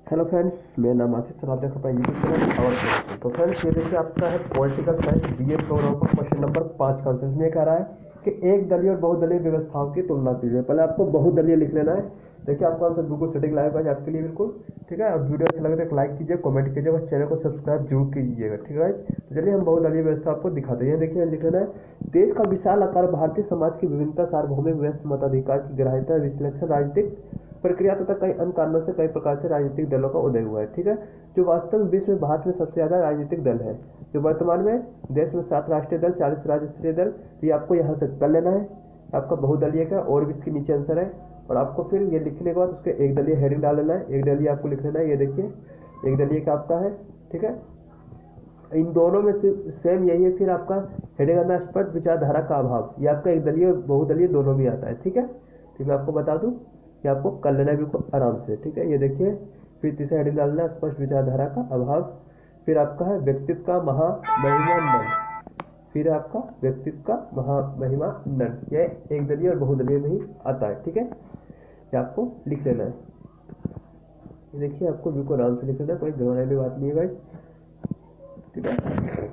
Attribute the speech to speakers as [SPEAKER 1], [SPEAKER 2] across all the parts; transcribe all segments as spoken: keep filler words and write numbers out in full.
[SPEAKER 1] Hello friends, मेरा नाम आशीष और आप देख रहे हैं यूट्यूब चैनल और तो फ्रेंड्स ये देखिए आपका है पॉलिटिकल साइंस बीए प्रोग्राम का क्वेश्चन नंबर पाँच का आंसर में कह रहा है कि एक दलीय और बहुदलीय व्यवस्थाओं की तुलना कीजिए। पहले आपको बहुदलीय लिख लेना है। देखिए आपका आंसर बिल्कुल सेटिंग लाइव है आपके लिए बिल्कुल ठीक है। और वीडियो अच्छा लगे तो एक लाइक कीजिए, कमेंट कीजिए और चैनल को सब्सक्राइब जरूर कीजिएगा ठीक है। तो चलिए हम बहुदलीय व्यवस्था आपको दिखाते हैं। देखिए लिख लेना है, देश का विशाल आकार भारतीय समाज की विभिन्नता, सार्वभौमिक व्यस्त मताधिकार की ग्राह्यता, विश्लेषण, राजनीतिक प्रक्रिया तथा कई अन्य कारणों से कई प्रकार से राजनीतिक दलों का उदय हुआ है ठीक है। जो वास्तव में विश्व में भारत में सबसे ज्यादा राजनीतिक दल है। जो वर्तमान में देश में सात राष्ट्रीय दल, चालीस राज्य स्तरीय दल, ये आपको यहाँ से कर लेना है। आपका बहुदलीय का और भी इसके नीचे आंसर है। और आपको फिर ये लिखने के बाद उसके एक दलीय हेडिंग डाल लेना है। एक दलीय आपको लिख लेना है, ये देखिए एक दलीय का आपका है ठीक है। इन दोनों में से सेम यही है। फिर आपका हेडिंग आना स्पष्ट विचारधारा का अभाव, ये आपका एक दलीय और बहुदलीय दोनों में आता है ठीक है। तो मैं आपको बता दूं कि आपको कर लेना है बिल्कुल आराम से ठीक है। ये देखिए फिर तीसरा हेडिंग डालना है स्पष्ट विचारधारा का अभाव। फिर आपका है व्यक्तित्व का महामहिमा नन, फिर आपका व्यक्तित्व का महामहिमा नन, ये एक दलीय और बहुदलीय में ही आता है ठीक है। ये आपको लिख लेना है। ये देखिए आपको बिल्कुल आराम से लिख लेना है, कोई घबराने वाली बात नहीं है गाइस ठीक है।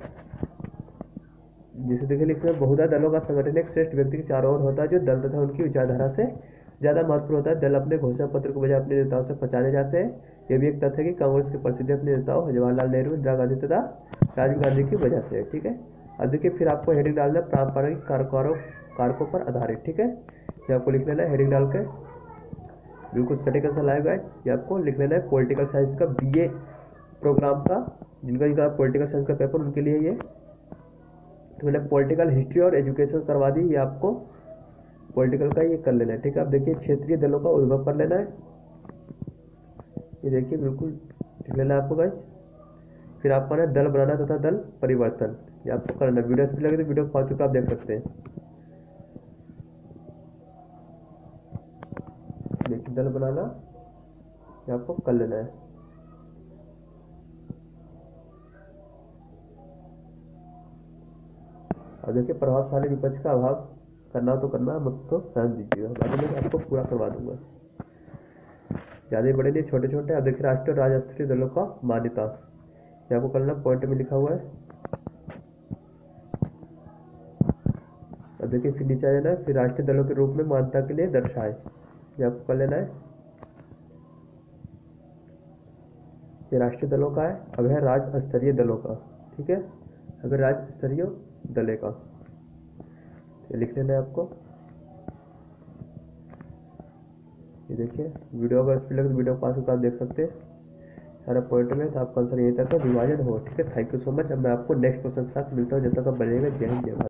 [SPEAKER 1] जैसे देखिए लिख रहे हैं, बहुधा दलों का संगठन एक श्रेष्ठ व्यक्ति के चारों ओर होता है जो दल तथा उनकी विचारधारा से ज्यादा महत्वपूर्ण होता है। दल अपने घोषणा पत्र को बजाय अपने नेताओं से पहचाने जाते हैं। यह भी एक तथ्य है कि कांग्रेस की प्रसिद्धि अपने नेताओं जवाहरलाल नेहरू, इंदिरा गांधी तथा राजीव गांधी की वजह से है ठीक है। अब देखिए फिर आपको हेडिंग डालना है पारंपरिक कारकों कारकों पर आधारित ठीक है। ये आपको लिख लेना है हेडिंग डाल के बिल्कुल सटीक आंसर लाएगा। ये आपको लिख लेना है पॉलिटिकल साइंस का बीए प्रोग्राम का, जिनका जिनका पॉलिटिकल साइंस का पेपर उनके लिए ये। तो मैंने पॉलिटिकल हिस्ट्री और एजुकेशन करवा दी, ये आपको पॉलिटिकल का ये कर लेना है ठीक है। आप देखिए क्षेत्रीय दलों का उद्भव कर लेना है। ये देखिए बिल्कुल लिख लेना है आपको गाइस। फिर आपको ना दल बनाना तथा दल परिवर्तन, ये आपको करना है। वीडियो अच्छी लगे तो वीडियो को पहुंच चुका आप देख सकते हैं। देखिए दल बनाना ये आपको कर लेना है। अब देखिए प्रभावशाली विपक्ष का अभाव, करना तो करना, मत तो सहन दीजिएगा, बाकी मैं आपको पूरा करवा दूंगा। ज़्यादा बड़े नहीं, छोटे छोटे। अब देखिए राष्ट्रीय और राज्य स्तरीय दलों का मान्यता, ये आपको करना पॉइंट में लिखा हुआ है। अब देखिए फिर नीचे आ जाना है, फिर राष्ट्रीय दलों के रूप में मान्यता के लिए दर्शाए, ये आपको कर लेना है। ये राष्ट्रीय दलों का है। अब है राज्य स्तरीय दलों का ठीक है। अगर राज्य स्तरीय दल का ये लिख लेना है आपको। ये देखिए वीडियो अगर स्पीड लगे तो वीडियो पास होकर आप देख सकते हैं सारा पॉइंट में। तो आपका आंसर यही तक है, विभाजन हो ठीक है। Thank you so much. अब मैं आपको नेक्स्ट क्वेश्चन के साथ मिलता हूँ, जब तक आप बनेगा। जय हिंद जय भारत।